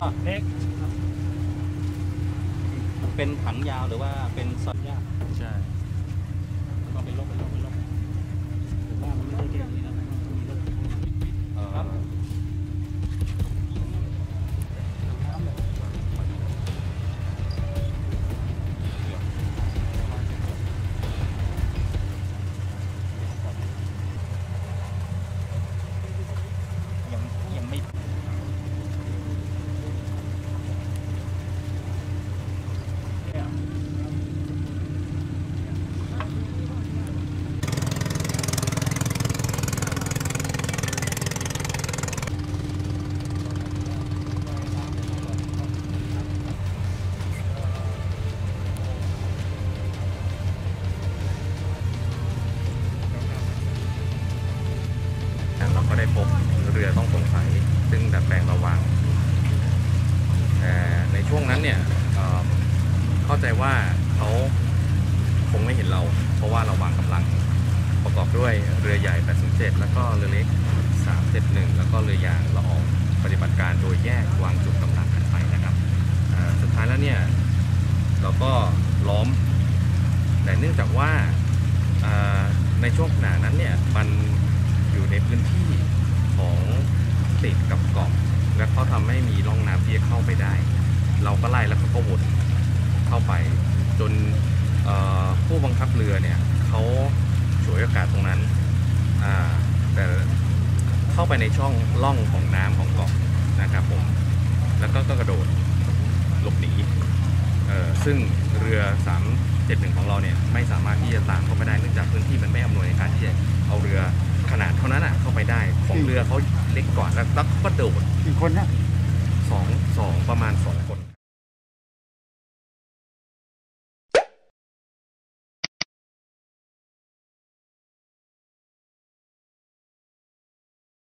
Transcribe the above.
เล็กเป็นถังยาวหรือว่าเป็นซอยยาวใช่ก็เป็นลบหรือว่ามันไม่ได้แค่นี้นะมันต้องมีลบครับยังไม่เราก็ได้พบเรือต้องสงสัยซึ่งดัดแปลงระวางแต่ในช่วงนั้นเนี่ยเข้าใจว่าเขาคงไม่เห็นเราเพราะว่าเราวางกำลังประกอบด้วยเรือใหญ่807แล้วก็เรือเล็ก371แล้วก็เรือยางละอองปฏิบัติการโดยแยกวางจุดกำลังกันไปนะครับสุดท้ายแล้วเนี่ยเราก็ล้อมแต่เนื่องจากว่าในช่วงขณะนั้นเนี่ยมันอยู่ในพื้นที่ของติดกับเกาะและเขาทำให้มีร่องน้ำที่จะเข้าไปได้เราก็ไล่แล้วเขาก็วนเข้าไปจนผู้บังคับเรือเนี่ยเขาฉวยโอกาสตรงนั้นแต่เข้าไปในช่องล่องของน้ำของเกาะนะครับผมแล้วก็กระโดดหลบหนีซึ่งเรือ371ของเราเนี่ยไม่สามารถที่จะตามเข้าไปได้เนื่องจากพื้นที่มันไม่อำนวยในการที่จะเอาเรือขนาดเท่านั้นเข้าไปได้ของเรือเขาเล็กกว่าแล้วเขาก็โดดกี่คนนะสอง